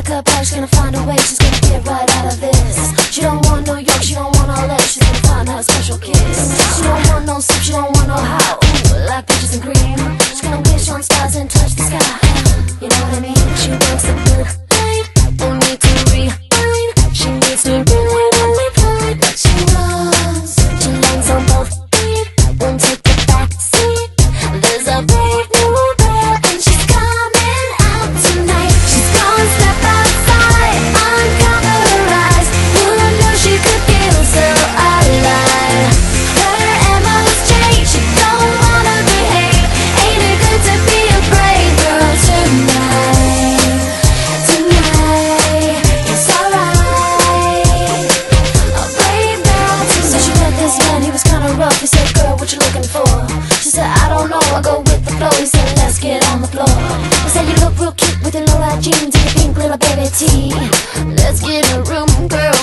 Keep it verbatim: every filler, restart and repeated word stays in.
pick up her, she's gonna find a way, she's gonna get right out of this. She don't want New York, she don't want all that, she's gonna find her a special kiss. She don't want no soup, she don't want no how, ooh, like peaches and cream. She's gonna wish on stars and touch the sky, you know what I mean? She wants the good life, don't need to rewind. She needs to really, really find what she wants. She lands on both feet, won't take the back seat. There's a brave new girl and she's coming out tonight. She's gonna step outside, uncover her eyes. Who knew she could feel so alive? Her M O's changed, she don't wanna behave. Ain't it good to be a brave girl tonight? Tonight, it's alright. A brave girl tonight. So she met this man, he was kinda rough. He said, girl, what you looking for? She said, I don't know, I go with the flow. He said, let's get on the floor. He said, you look real cute with your low-rise jeans and your pink little baby tee. Let's get in a room, girl.